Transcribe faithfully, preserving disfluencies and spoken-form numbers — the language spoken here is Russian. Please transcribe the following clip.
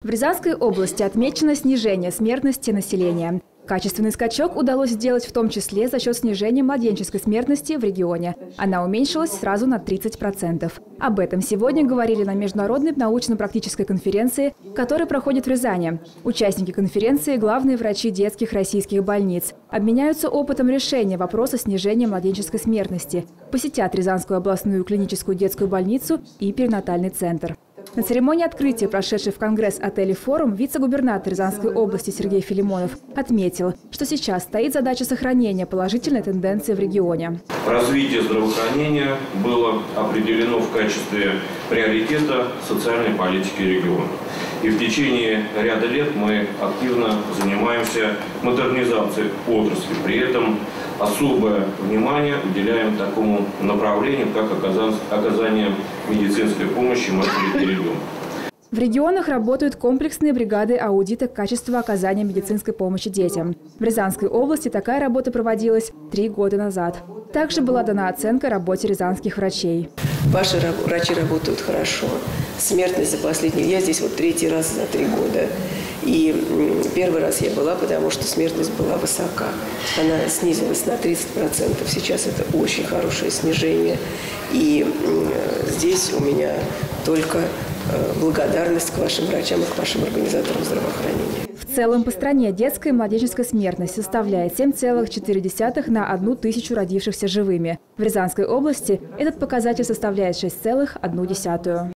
В Рязанской области отмечено снижение смертности населения. Качественный скачок удалось сделать в том числе за счет снижения младенческой смертности в регионе. Она уменьшилась сразу на тридцать процентов. Об этом сегодня говорили на международной научно-практической конференции, которая проходит в Рязани. Участники конференции – главные врачи детских российских больниц. Обменяются опытом решения вопроса снижения младенческой смертности. Посетят Рязанскую областную клиническую детскую больницу и перинатальный центр. На церемонии открытия, прошедшей в Конгресс-отеле «Форум», вице-губернатор Рязанской области Сергей Филимонов отметил, что сейчас стоит задача сохранения положительной тенденции в регионе. Развитие здравоохранения было определено в качестве приоритета социальной политики региона. И в течение ряда лет мы активно занимаемся модернизацией отрасли. При этом особое внимание уделяем такому направлению, как оказание медицинской помощи малолетним ребенку. В регионах работают комплексные бригады аудита качества оказания медицинской помощи детям. В Рязанской области такая работа проводилась три года назад. Также была дана оценка работе рязанских врачей. Ваши врачи работают хорошо. Смертность за последние... Я здесь вот третий раз за три года. И первый раз я была, потому что смертность была высока. Она снизилась на тридцать процентов. Сейчас это очень хорошее снижение. И здесь у меня только благодарность к вашим врачам и к вашим организаторам здравоохранения. В целом по стране детская и младенческая смертность составляет семь целых четыре десятых на одну тысячу родившихся живыми. В Рязанской области этот показатель составляет шесть целых одну десятую.